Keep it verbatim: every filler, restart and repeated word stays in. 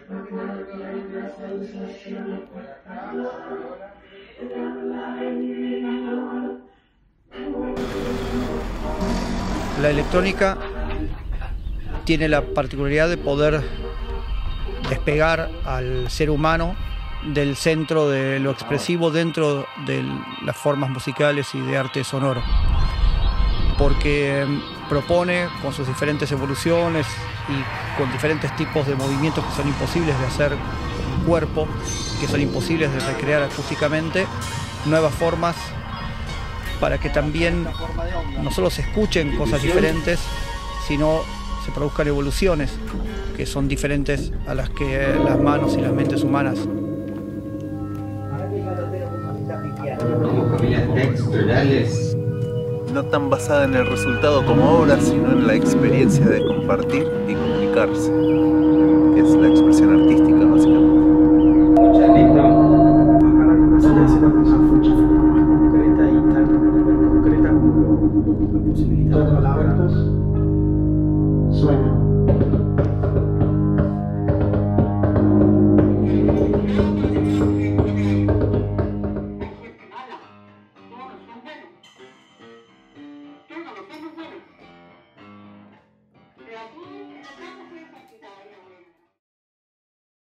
La electrónica tiene la particularidad de poder despegar al ser humano del centro de lo expresivo dentro de las formas musicales y de arte sonoro, porque propone con sus diferentes evoluciones y con diferentes tipos de movimientos que son imposibles de hacer con el cuerpo, que son imposibles de recrear acústicamente, nuevas formas para que también no solo se escuchen cosas diferentes, sino se produzcan evoluciones que son diferentes a las que las manos y las mentes humanas. Como familias texturales. No tan basada en el resultado como obra, sino en la experiencia de compartir y comunicarse.